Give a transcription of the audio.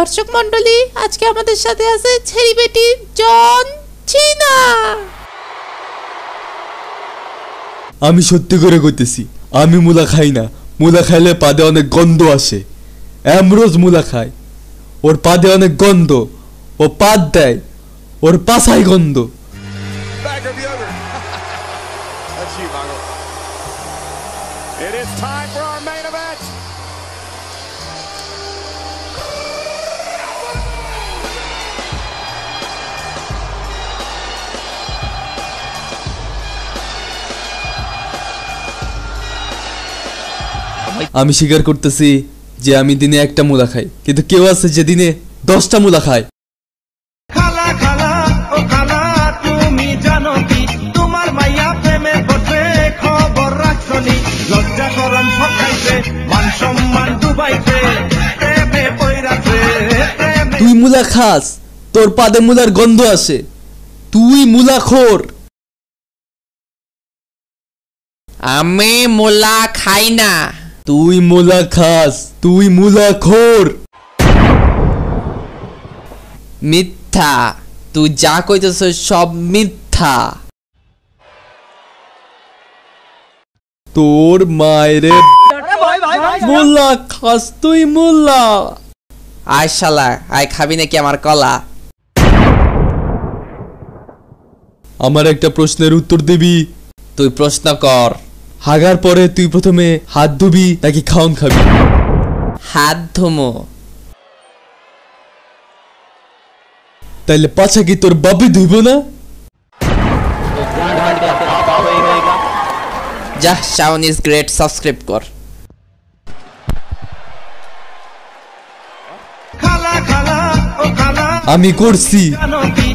দর্শক মণ্ডলী, আজকে আমাদের সাথে আছে ছেড়ি বেটি জন চীনা। আমি সত্যি করে কইতেছি, আমি মুলা খাই না। মুলা খাইলে পাদে অনেক গন্ধ আসে। এমরোজ মুলা খায়, ওর পাদে অনেক গন্ধ। ও পাদ দেয়, ওর পাছায় গন্ধ। It is time for our main event. আমি স্বীকার করতেছি যে আমি দিনে একটা মুলা খাই, কিন্তু কেউ আছে যে দিনে 10টা মুলা খায়। খালা খালা ও খালা, তুমি জানো কি তোমার মাইয়া প্রেমে পড়ছে, খবর রাখছনি? লজ্জা করম ঠকাইছে, মান সম্মান ডুবাইছে, প্রেমে পইরাছে। তুই মুলা খাস, তোর পাদে মুলার গন্ধ আসে। তুই মুলাখোর। আমি মুলা খাই না। তুই মুলা খাস, তুই মুলাখোর। মিথ্যা, তুই যা কইতেছ সব মিথ্যা। তোর মায়েরে মুলা খাস তুই মুলা। আয় শালা, আয় খাবি নাকি আমার কলা? আমার একটা প্রশ্নের উত্তর দিবি? তুই প্রশ্ন কর। হাগার পরে তুই প্রথমে হাত ধুবি নাকি খাওন খাবি? হাত ধুমো। তাইলে পাছা কি তোর বাপি ধুইব না? যা, শাওন ইজ গ্রেট, সাবস্ক্রাইব কর। খালা খালা ও খালা, আমি করছি। জানো কি